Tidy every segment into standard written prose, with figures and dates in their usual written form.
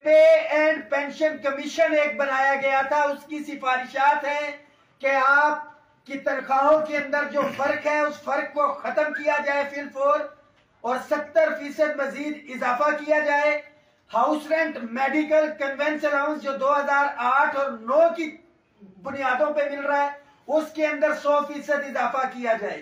पे and pension commission एक बनाया गया था, उसकी सिफारिशात हैं कि आपकी तनख्वाहों के अंदर जो फर्क है उस फर्क को खत्म किया जाए फिलफौर और 70% मजीद इजाफा किया जाए। House rent, medical, conveyance allowance जो 2008 और 9 की बुनियादों पे मिल रहा है उसके अंदर 100% इजाफा किया जाए।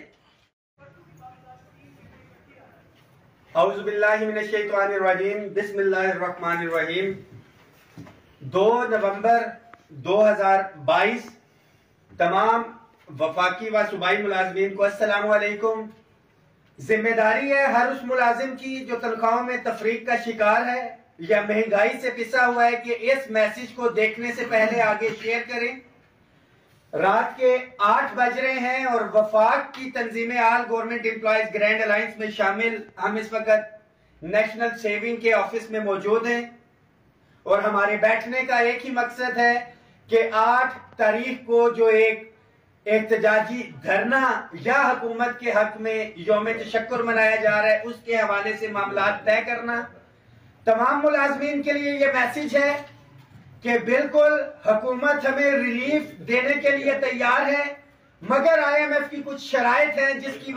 औज़ुबिल्लाहिमिनश्शैतानिर्रजीम, बिस्मिल्लाहिर्रहमानिर्रहीम। 2 नवंबर 2022 तमाम वफाकी व सूबाई मुलाजमीन को अस्सलामु अलैकुम। जिम्मेदारी है हर उस मुलाजिम की जो तनख्वाहों में तफरीक का शिकार है या महंगाई से पिसा हुआ है कि इस मैसेज को देखने से पहले आगे शेयर करें। रात के 8 बज रहे हैं और वफाक की तंजीमें all government employees grand alliance में शामिल हम इस वक्त नेशनल सेविंग के ऑफिस में मौजूद हैं और हमारे बैठने का एक ही मकसद है कि 8 तारीख को जो एक एहतजाजी धरना या हुकूमत के हक में यौम तशक्कुर मनाया जा रहा है उसके हवाले से मामला तय करना। तमाम मुलाजमीन के लिए ये मैसेज है कि बिल्कुल हुकूमत हमें रिलीफ देने के लिए तैयार है, मगर IMF की कुछ शराइत हैं जिसकी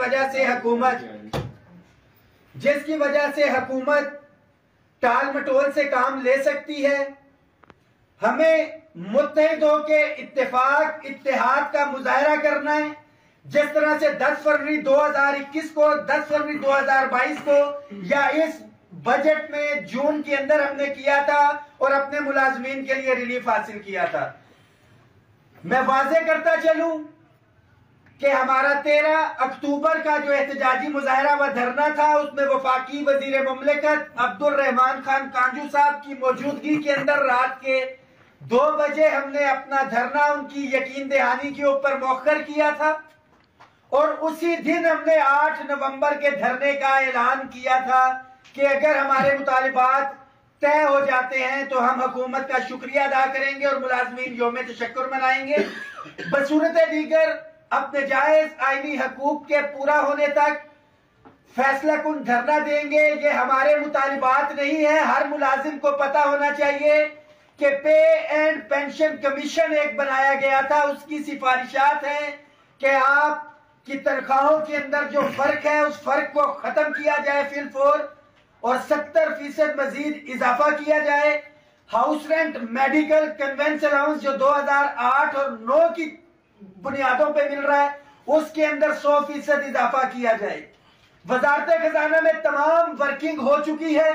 वजह से हुकूमत टाल मटोल से काम ले सकती है। हमें मुत्तहिद होकर इत्तेफाक इत्तेहाद का मुजाहरा करना है। जिस तरह से 10 फरवरी 2021 को, 10 फरवरी 2022 को या इस बजट में जून के अंदर हमने किया था और अपने मुलाजमीन के लिए रिलीफ हासिल किया था। मैं वाज़ेह करता चलूं कि हमारा 13 अक्टूबर का जो एहतजाजी मुजाहरा व धरना था उसमें वफाकी वजीर मुमलिकत अब्दुल रहमान खान कांजू साहब की मौजूदगी के अंदर रात के 2 बजे हमने अपना धरना उनकी यकीन दहानी के ऊपर मौखर किया था और उसी दिन हमने 8 नवंबर के धरने का ऐलान किया था कि अगर हमारे मुतालिबात तय हो जाते हैं तो हम हुकूमत का शुक्रिया अदा करेंगे और मुलाजमीन यौम तशक्कुर मनाएंगे। बसूरत दीगर अपने जायज आईनी हकूक के पूरा होने तक फैसला कुन धरना देंगे। ये हमारे मुतालिबात नहीं है। हर मुलाजिम को पता होना चाहिए कि पे एंड पेंशन कमीशन एक बनाया गया था, उसकी सिफारिशात हैं कि आपकी तनख्वाहों के अंदर जो फर्क है उस फर्क को खत्म किया जाए फिलफौर और 70% मजीद इजाफा किया जाए। House rent, medical, conveyance allowance जो 2008 और 9 की बुनियादों पे मिल रहा है उसके अंदर 100% इजाफा किया जाए। वजारत खजाना में तमाम वर्किंग हो चुकी है।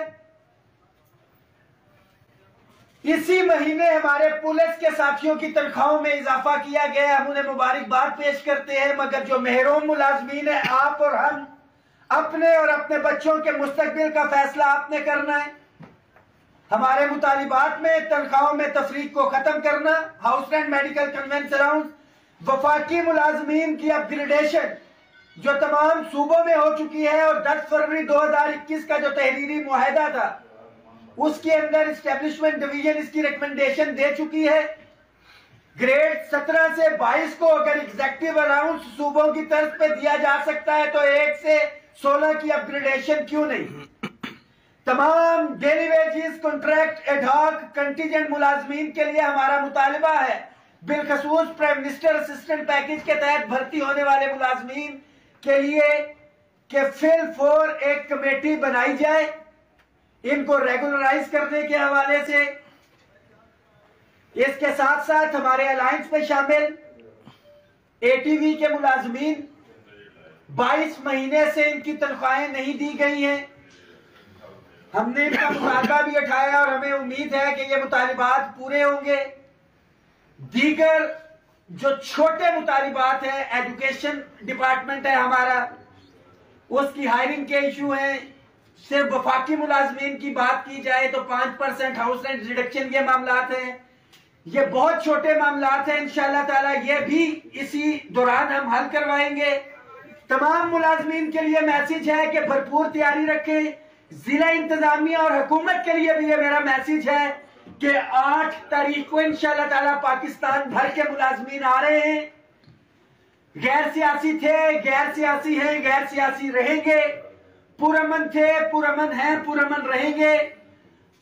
इसी महीने हमारे पुलिस के साथियों की तनख्वाहों में इजाफा किया गया, हम उन्हें मुबारकबाद पेश करते हैं। मगर जो महरूम मुलाजमीन है, आप और हम, अपने और अपने बच्चों के मुस्तकबिल का फैसला आपने करना है। हमारे मुतालिबात में तनख्वाहों में तफरीक को खत्म करना, house rent, medical, conveyance allowance, वफाकी मुलाजमीन की अपग्रेडेशन जो तमाम सूबों में हो चुकी है और 10 फरवरी 2021 का जो तहरीरी मुआहदा था उसके अंदर एस्टेब्लिशमेंट डिवीजन इसकी रिकमेंडेशन दे चुकी है। ग्रेड 17 से 22 को अगर एग्जेक्टिव अलाउंस सूबों की तरफ पे दिया जा सकता है तो 1 से 16 की अपग्रेडेशन क्यों नहीं। तमाम daily wages, contract, ad hoc, contingent मुलाजमीन के लिए हमारा मुतालिबा है बिलखसूस प्राइम मिनिस्टर असिस्टेंट पैकेज के तहत भर्ती होने वाले मुलाजमीन के लिए कि फिलफौर एक कमेटी बनाई जाए इनको रेगुलराइज करने के हवाले से। इसके साथ साथ हमारे अलायंस में शामिल ATV के मुलाजमीन 22 महीने से इनकी तनख्वाहें नहीं दी गई हैं। हमने इनका मुतालबा भी उठाया और हमें उम्मीद है कि ये मुतालिबात पूरे होंगे। दीगर जो छोटे मुतालिबात है, एजुकेशन डिपार्टमेंट है हमारा, उसकी हायरिंग के इशू हैं। सिर्फ वफाकी मुलाजमीन की बात की जाए तो 5% हाउस रेंट रिडक्शन के मामलात हैं। ये बहुत छोटे मामलात हैं, इंशाअल्लाह ताला ये भी इसी दौरान हम हल करवाएंगे। तमाम मुलाजमीन के लिए मैसेज है कि भरपूर तैयारी रखें। जिला इंतजामिया और हुकूमत के लिए भी ये मेरा मैसेज है कि 8 तारीख को इंशाअल्लाह ताला पाकिस्तान भर के मुलाजमीन आ रहे हैं। गैर सियासी थे, गैर सियासी हैं, गैर सियासी रहेंगे, पुरअमन थे, पुरअमन हैं, पुरअमन रहेंगे।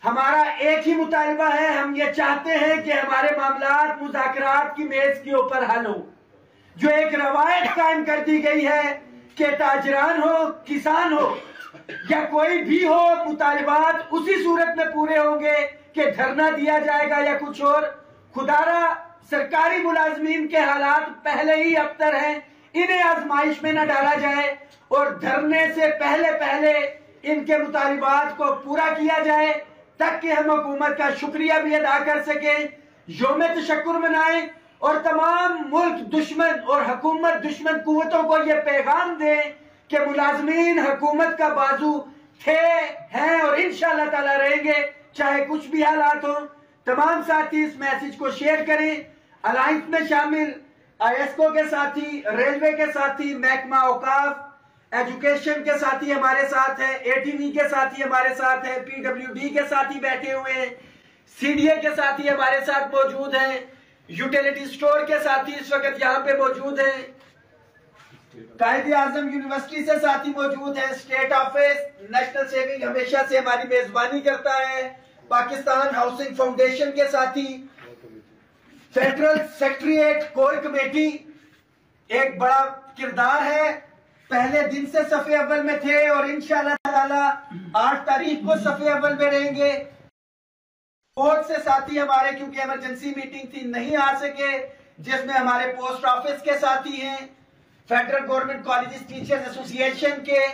हमारा एक ही मुतालबा है, हम ये चाहते हैं कि हमारे मामलात मुज़ाकरात की मेज के ऊपर हल हो। जो एक रवायत कायम कर दी गई है कि ताजरान हो, किसान हो या कोई भी हो, मुतालबात उसी सूरत में पूरे होंगे कि धरना दिया जाएगा या कुछ और। खुदारा सरकारी मुलाजमीन के हालात पहले ही अबतर हैं, इन्हें आजमाइश में न डाला जाए और धरने से पहले पहले इनके मुतालबात को पूरा किया जाए ताकि हम हुकूमत का शुक्रिया भी अदा कर सके, यौम तशक्कुर मनाएं और तमाम मुल्क दुश्मन और हुकूमत दुश्मन कुव्वतों को यह पैगाम दें कि मुलाजमीन हुकूमत का बाजू थे, हैं और इंशाअल्लाह ताला रहेंगे, चाहे कुछ भी हालात हो। तमाम साथी इस मैसेज को शेयर करें। अलायंस में शामिल आईएसको के साथी, रेलवे के साथी, महकमा औकाफ, एजुकेशन के साथी हमारे साथ है, एटीवी के साथी हमारे साथ है, पीडब्ल्यूडी के साथी बैठे हुए हैं, सीडीए के साथी हमारे साथ मौजूद हैं, यूटिलिटी स्टोर के साथी इस वक्त यहाँ पे मौजूद हैं, कायदे आजम यूनिवर्सिटी से साथी मौजूद है, स्टेट ऑफिस नेशनल सेविंग हमेशा से हमारी मेजबानी करता है, पाकिस्तान हाउसिंग फाउंडेशन के साथी, फेडरल सेक्रेटरीट कोर कमेटी एक बड़ा किरदार है, पहले दिन से सफ़े अव्वल में थे और इंशाअल्लाह ताला 8 तारीख को सफ़े अव्वल में रहेंगे। बहुत से साथी हमारे क्योंकि इमरजेंसी मीटिंग थी नहीं आ सके, जिसमें हमारे पोस्ट ऑफिस के साथी हैं, federal government colleges teachers association के,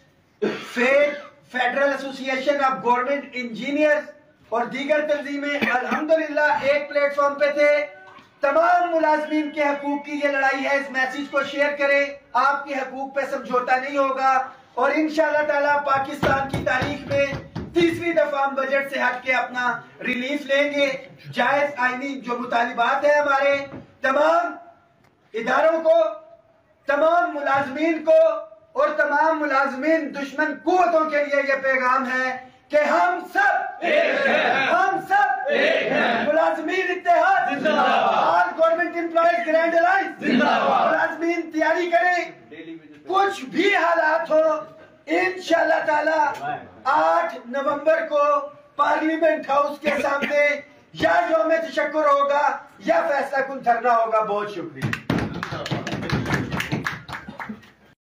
federal association of government engineers और दीगर तंजीमें अल्हम्दुलिल्लाह एक प्लेटफॉर्म पे थे। तमाम मुलाजमीन के हकूक की ये लड़ाई है, इस मैसेज को शेयर करें। आपके हकूक पे समझौता नहीं होगा और इंशाअल्लाह ताला पाकिस्तान की तारीख में तीसरी दफा हम बजट से हट के अपना रिलीफ लेंगे। जायज आईनी जो मुतालिबात है हमारे तमाम इदारों को, तमाम मुलाजमीन को और तमाम मुलाजमीन दुश्मन कुव्वतों के लिए ये पैगाम है कि हम सब एक हैं, हम सब एक हैं, मुलाजमीन इत्तेहाद जिंदाबाद, all government employees grand alliance जिंदाबाद। मुलाजमीन तैयारी करें, कुछ भी हालात हो इंशाअल्लाह ताला 8 नवंबर को पार्लियामेंट हाउस के सामने या यौम तशक्कुर होगा या फैसला कुन धरना होगा। बहुत शुक्रिया।